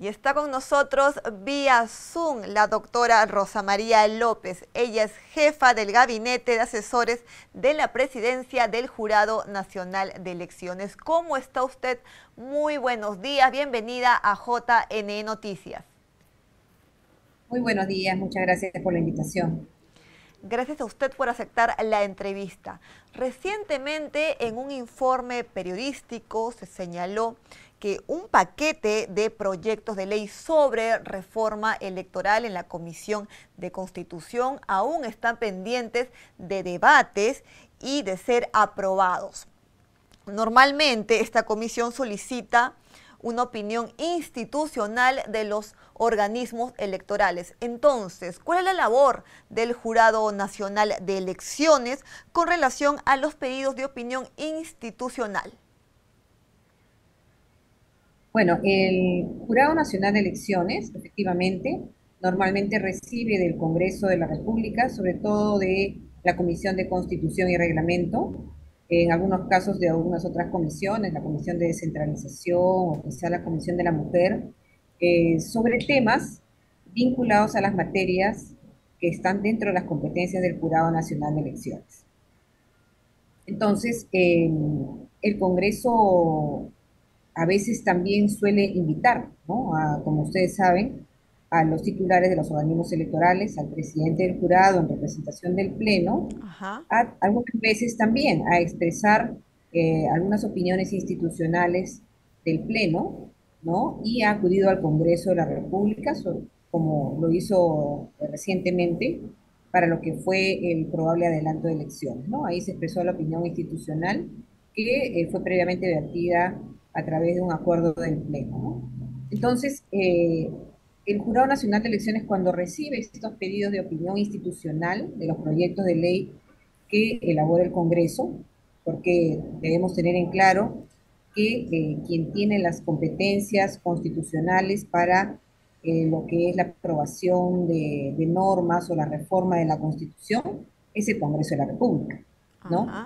Y está con nosotros vía Zoom la doctora Rosa María López. Ella es jefa del Gabinete de Asesores de la Presidencia del Jurado Nacional de Elecciones. ¿Cómo está usted? Muy buenos días. Bienvenida a JNE Noticias. Muy buenos días, muchas gracias por la invitación. Gracias a usted por aceptar la entrevista. Recientemente, en un informe periodístico, se señaló que un paquete de proyectos de ley sobre reforma electoral en la Comisión de Constitución aún están pendientes de debates y de ser aprobados. Normalmente, esta comisión solicita una opinión institucional de los organismos electorales. Entonces, ¿cuál es la labor del Jurado Nacional de Elecciones con relación a los pedidos de opinión institucional? Bueno, el Jurado Nacional de Elecciones, efectivamente, normalmente recibe del Congreso de la República, sobre todo de la Comisión de Constitución y Reglamento, en algunos casos de algunas otras comisiones, la Comisión de Descentralización o quizá la Comisión de la Mujer, sobre temas vinculados a las materias que están dentro de las competencias del Jurado Nacional de Elecciones. Entonces, el Congreso a veces también suele invitar, ¿no? Como ustedes saben, a los titulares de los organismos electorales, al presidente del jurado en representación del Pleno, Ajá. algunas veces también a expresar algunas opiniones institucionales del Pleno, ¿no? Y ha acudido al Congreso de la República, como lo hizo recientemente, para lo que fue el probable adelanto de elecciones, ¿no? Ahí se expresó la opinión institucional que fue previamente vertida a través de un acuerdo del Pleno, ¿no? Entonces, el Jurado Nacional de Elecciones, cuando recibe estos pedidos de opinión institucional de los proyectos de ley que elabora el Congreso, porque debemos tener en claro que quien tiene las competencias constitucionales para lo que es la aprobación de normas o la reforma de la Constitución es el Congreso de la República, ¿no? Ajá.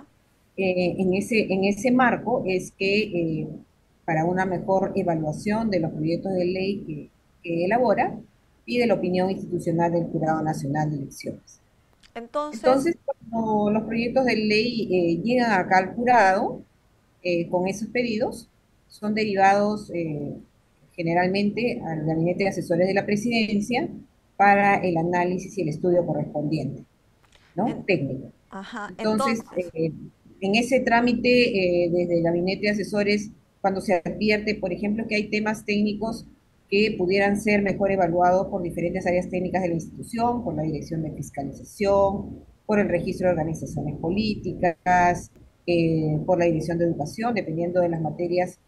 En ese marco es que para una mejor evaluación de los proyectos de ley que elabora, pide la opinión institucional del Jurado Nacional de Elecciones. Entonces, Entonces, cuando los proyectos de ley llegan acá al jurado con esos pedidos, son derivados generalmente al Gabinete de Asesores de la Presidencia para el análisis y el estudio correspondiente, en- ¿no? Técnico. ajá. Entonces, Entonces, en ese trámite, desde el gabinete de asesores, cuando se advierte, por ejemplo, que hay temas técnicos que pudieran ser mejor evaluados por diferentes áreas técnicas de la institución, por la Dirección de Fiscalización, por el Registro de Organizaciones Políticas, por la Dirección de Educación, dependiendo de las materias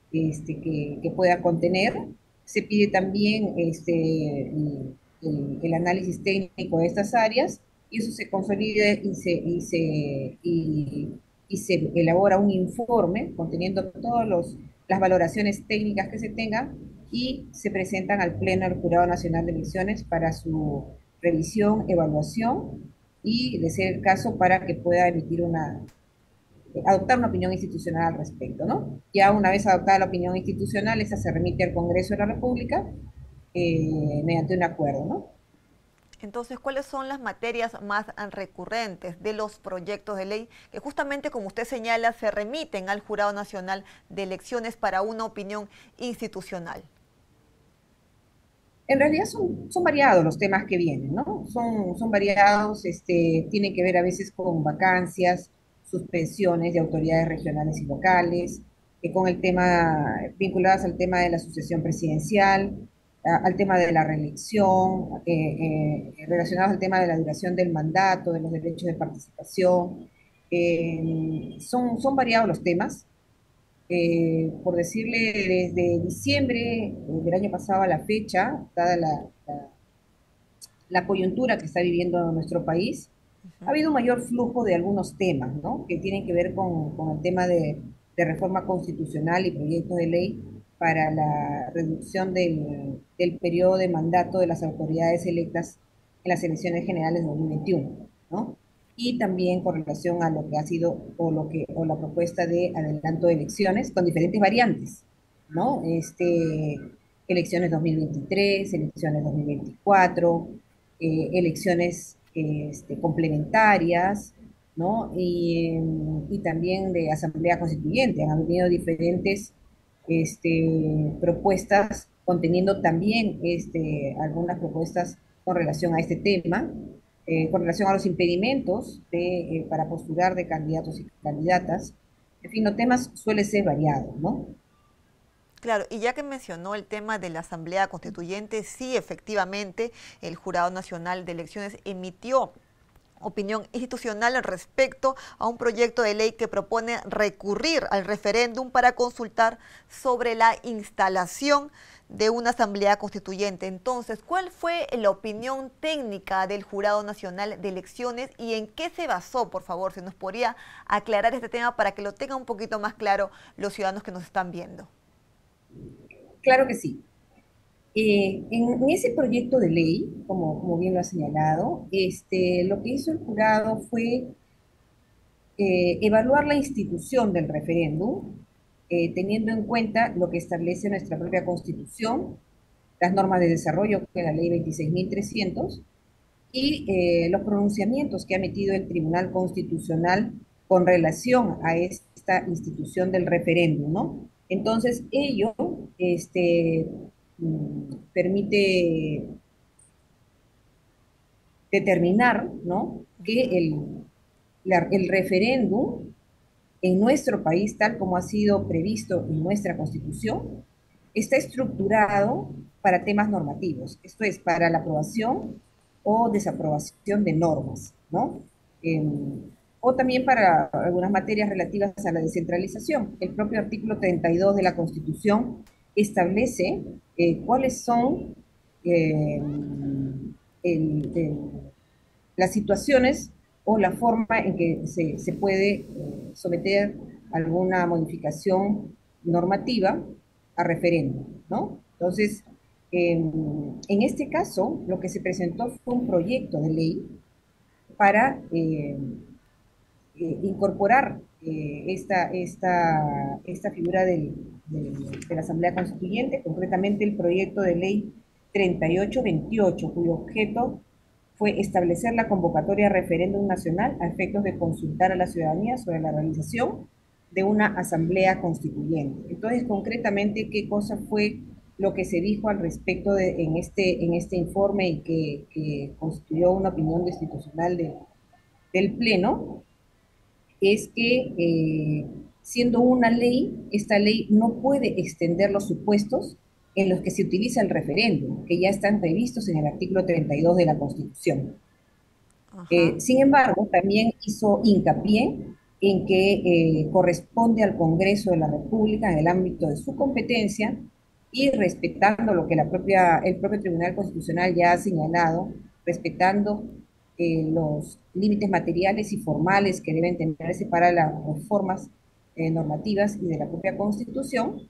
que pueda contener. Se pide también el análisis técnico de estas áreas y eso se consolida y se elabora un informe conteniendo todas las valoraciones técnicas que se tengan y se presentan al Pleno del Jurado Nacional de Elecciones para su revisión, evaluación y, de ser el caso, para que pueda emitir adoptar una opinión institucional al respecto, ¿no? Ya una vez adoptada la opinión institucional, esa se remite al Congreso de la República mediante un acuerdo, ¿no? entonces, ¿cuáles son las materias más recurrentes de los proyectos de ley que justamente, como usted señala, se remiten al Jurado Nacional de Elecciones para una opinión institucional? En realidad son variados los temas que vienen, ¿no? Son variados, tienen que ver a veces con vacancias, suspensiones de autoridades regionales y locales, con el tema, vinculadas al tema de la sucesión presidencial, al tema de la reelección, relacionados al tema de la duración del mandato, de los derechos de participación. Son variados los temas, por decirle, desde diciembre del año pasado a la fecha, dada la coyuntura que está viviendo nuestro país, ha habido un mayor flujo de algunos temas, ¿no? Que tienen que ver con el tema de reforma constitucional y proyectos de ley para la reducción del periodo de mandato de las autoridades electas en las elecciones generales de 2021, ¿no? Y también con relación a lo que ha sido o la propuesta de adelanto de elecciones con diferentes variantes, ¿no? elecciones 2023, elecciones 2024, elecciones complementarias, ¿no? Y también de asamblea constituyente. Han habido diferentes propuestas conteniendo también algunas propuestas con relación a este tema, con relación a los impedimentos para postular de candidatos y candidatas. En fin, los temas suelen ser variados, ¿no? Claro, y ya que mencionó el tema de la Asamblea Constituyente, sí, efectivamente, el Jurado Nacional de Elecciones emitió opinión institucional respecto a un proyecto de ley que propone recurrir al referéndum para consultar sobre la instalación de una asamblea constituyente. Entonces, ¿cuál fue la opinión técnica del Jurado Nacional de Elecciones y en qué se basó? Por favor, si nos podría aclarar este tema para que lo tengan un poquito más claro los ciudadanos que nos están viendo. Claro que sí. En ese proyecto de ley, como bien lo ha señalado, lo que hizo el jurado fue evaluar la institución del referéndum, teniendo en cuenta lo que establece nuestra propia Constitución, las normas de desarrollo, que es la ley 26.300, y los pronunciamientos que ha emitido el Tribunal Constitucional con relación a esta institución del referéndum, ¿no? Entonces, ello permite determinar, ¿no?, que Ujú. el referéndum en nuestro país, tal como ha sido previsto en nuestra Constitución, está estructurado para temas normativos, esto es, para la aprobación o desaprobación de normas, ¿no? Eh, o también para algunas materias relativas a la descentralización. El propio artículo 32 de la Constitución establece cuáles son eh, el, las situaciones o la forma en que se puede someter alguna modificación normativa a referéndum, ¿no? Entonces, en este caso, lo que se presentó fue un proyecto de ley para incorporar esta figura de la Asamblea Constituyente, concretamente el proyecto de ley 3828, cuyo objeto fue establecer la convocatoria a referéndum nacional a efectos de consultar a la ciudadanía sobre la realización de una asamblea constituyente. Entonces, concretamente, ¿qué cosa fue lo que se dijo al respecto en este informe y que constituyó una opinión institucional del Pleno? Es que siendo una ley, esta ley no puede extender los supuestos en los que se utiliza el referéndum, que ya están previstos en el artículo 32 de la Constitución. Ajá. Sin embargo, también hizo hincapié en que corresponde al Congreso de la República en el ámbito de su competencia y respetando lo que el propio Tribunal Constitucional ya ha señalado, respetando los límites materiales y formales que deben tenerse para las reformas normativas y de la propia Constitución,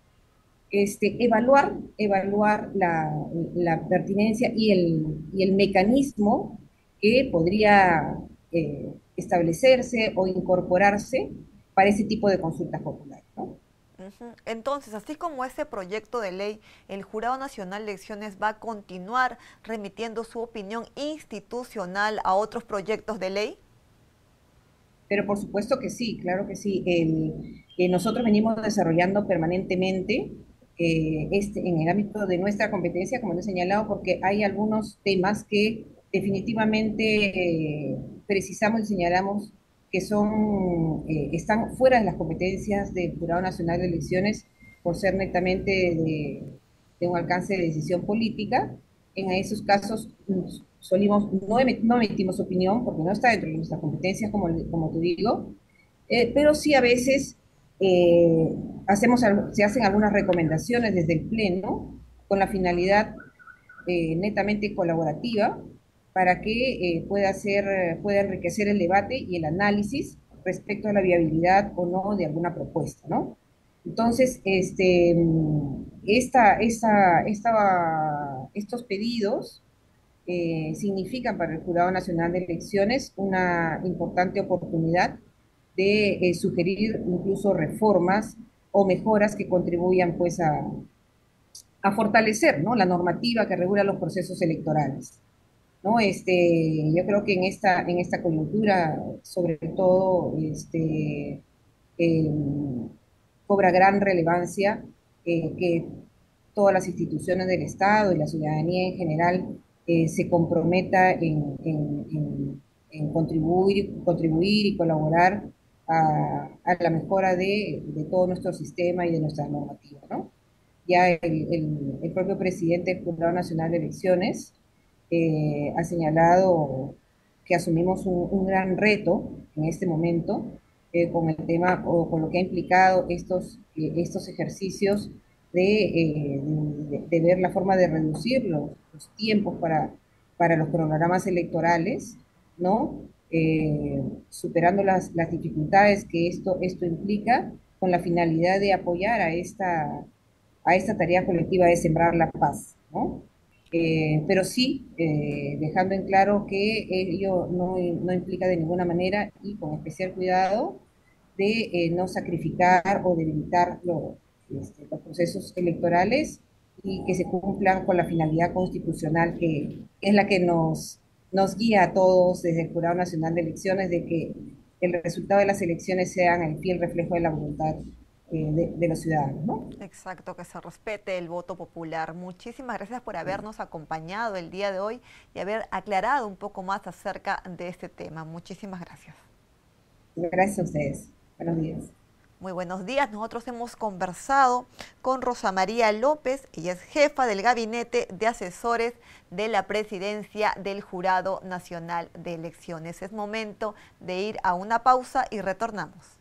evaluar la pertinencia y el mecanismo que podría establecerse o incorporarse para ese tipo de consultas populares, ¿no? Ujú. Entonces, así como ese proyecto de ley, el Jurado Nacional de Elecciones va a continuar remitiendo su opinión institucional a otros proyectos de ley. Pero por supuesto que sí, claro que sí. Nosotros venimos desarrollando permanentemente en el ámbito de nuestra competencia, como lo he señalado, porque hay algunos temas que definitivamente precisamos y señalamos que están fuera de las competencias del Jurado Nacional de Elecciones por ser netamente de un alcance de decisión política. En esos casos no emitimos opinión porque no está dentro de nuestras competencias, como te digo, pero sí a veces eh, se hacen algunas recomendaciones desde el Pleno con la finalidad netamente colaborativa para que pueda enriquecer el debate y el análisis respecto a la viabilidad o no de alguna propuesta, ¿no? Entonces, estos pedidos significan para el Jurado Nacional de Elecciones una importante oportunidad de sugerir incluso reformas o mejoras que contribuyan pues a fortalecer, ¿no? La normativa que regula los procesos electorales. ¿No? Yo creo que en esta coyuntura, sobre todo, eh, cobra gran relevancia que todas las instituciones del Estado y la ciudadanía en general se comprometa en contribuir y colaborar a la mejora de todo nuestro sistema y de nuestra normativa, ¿no? Ya el propio presidente del Jurado Nacional de Elecciones ha señalado que asumimos un gran reto en este momento con el tema o con lo que ha implicado estos ejercicios de ver la forma de reducir los tiempos para los cronogramas electorales, ¿no? Superando las dificultades que esto implica con la finalidad de apoyar a esta tarea colectiva de sembrar la paz, ¿no? Pero sí, dejando en claro que ello no implica de ninguna manera y con especial cuidado de no sacrificar o debilitar los procesos electorales y que se cumplan con la finalidad constitucional que es la que nos guía a todos desde el Jurado Nacional de Elecciones de que el resultado de las elecciones sean el fiel reflejo de la voluntad de los ciudadanos, ¿no? Exacto, que se respete el voto popular. Muchísimas gracias por habernos acompañado el día de hoy y haber aclarado un poco más acerca de este tema. Muchísimas gracias. Gracias a ustedes. Buenos días. Muy buenos días. Nosotros hemos conversado con Rosa María López. Ella es jefa del Gabinete de Asesores de la Presidencia del Jurado Nacional de Elecciones. Es momento de ir a una pausa y retornamos.